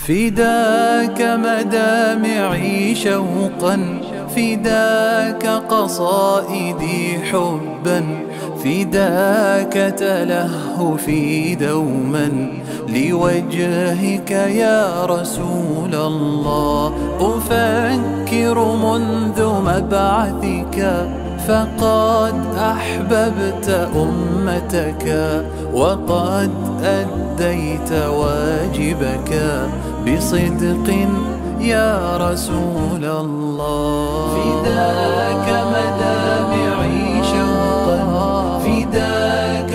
فداك مدامعي شوقا، فداك قصائدي حبا، فداك تلهفي دوما لوجهك يا رسول الله. أفكر منذ مبعثك فقد أحببت أمتك، وقد أديت واجبك بصدق يا رسول الله. فداك مدامعي شوقا، فداك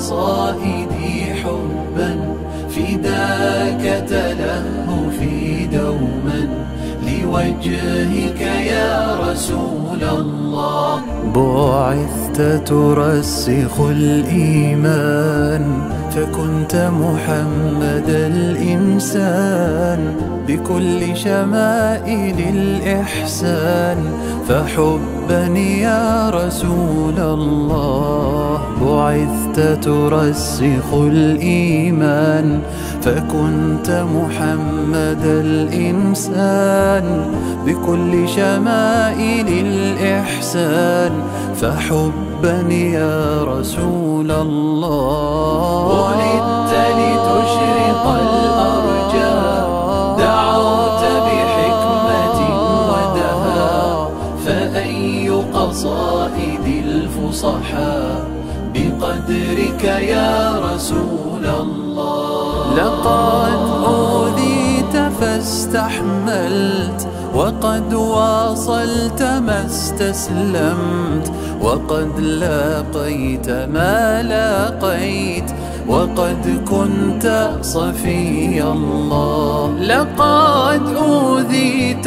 قصائدي حبا، فداك تلهفي دوما لوجهك يا رسول الله. بعثت ترسخ الإيمان، فكنت محمد الإنسان بكل شمائل الإحسان، فحبا يا رسول الله. بعثت ترسخ الإيمان، فكنت محمد الإنسان بكل شمائل الإحسان، فحبا يا رسول الله. ولدت لتشرق الأرجاء، دعوت بحكمة ودهاء، فأي قصائد الفصحاء بقدرك يا رسول الله. لقد أوذيت فاستحملت، وقد واصلت ما استسلمت، وقد لاقيت ما لاقيت، وقد كنت صفي الله. لقد أوذيت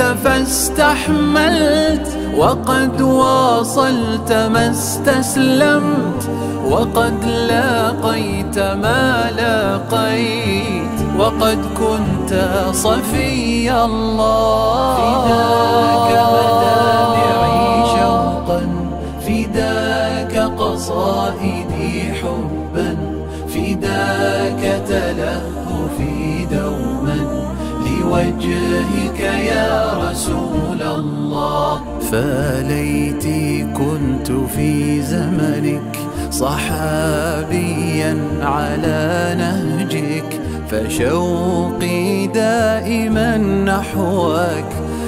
فاستحملت، وقد واصلت ما استسلمت، وقد لاقيت ما لاقيت، وقد كنت صفي الله. فداك مدامعي شوقا، فداك قصائدي حبا، فداك تلهفي دوما لوجهك يا رسول الله. فليتي كنت في زمنك صحابيا على نهجك، فشوقي دائما نحوك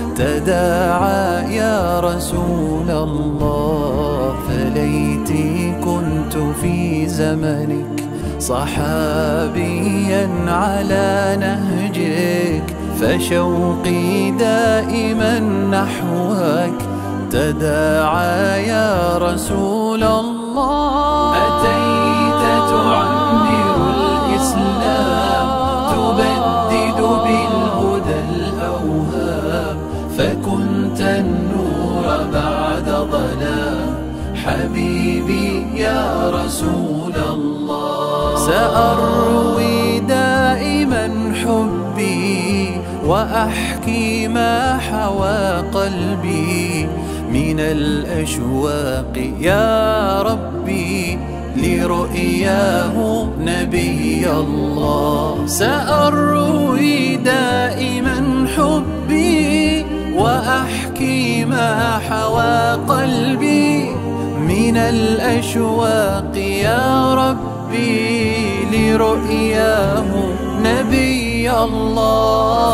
تداعى يا رسول الله. فليتي كنت في زمنك صحابيا على نهجك، فشوقي دائما نحوك تداعى يا رسول الله. أتيت تعمر الإسلام، تبدد بالهدى الأوهام، فكنت النور بعد ظلام حبيبي يا رسول الله. سأروي دائما حبي، وأحكي ما حوى قلبي من الأشواق يا ربي لرؤياه نبي الله. سأروي دائما حبي، وأحكي ما حوى قلبي من الأشواق يا ربي لرؤياه نبي الله.